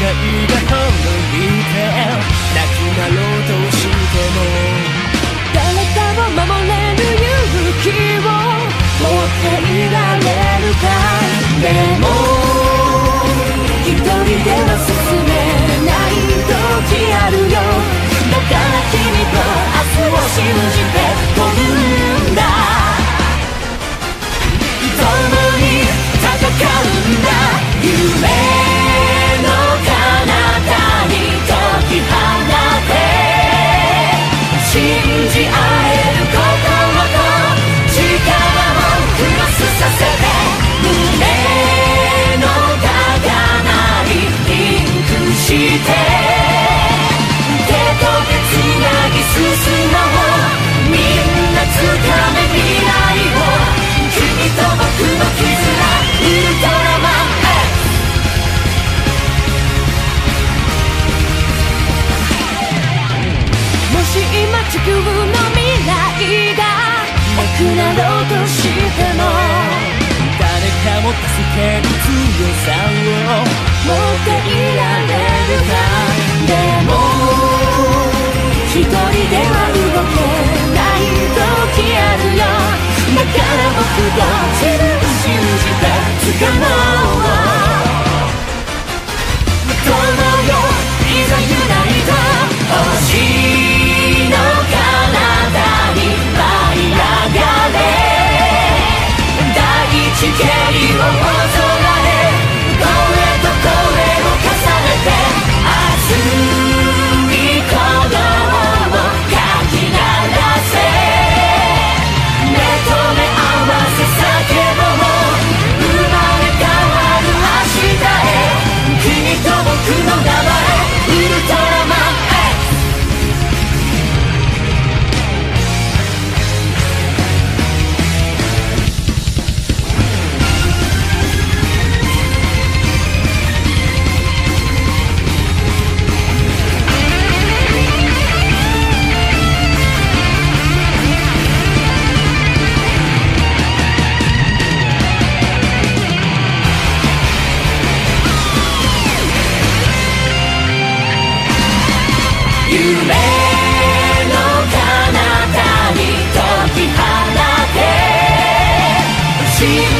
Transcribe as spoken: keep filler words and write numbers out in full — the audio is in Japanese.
が滅びてなくなろうとしても誰かを守れる勇気を持っていられるかい。でも一人では進めない時あるよ。だから君と明日を信じて飛ぶんだ。共に戦うんだ。夢の彼方に解き放て信じ合える心と力をクロスさせて胸の高鳴りリンクして手と手つなぎ進もう。みんな掴め未来を。君と僕の絆ウルトラマンもし今地球の未来がなくなろうとしても誰かも助ける強さを持っていられるかい。でも一人では動けない時あるよ。だから僕と信じて掴もう。友よいざユナイト星の彼方に舞い上がれ。第一形を大空へ声と声を重ねて熱い鼓動をかき鳴らせ。目と目合わせ叫ぼう。生まれ変わる明日へ。君と僕の名前ウルトラマン夢の彼方に解き放て信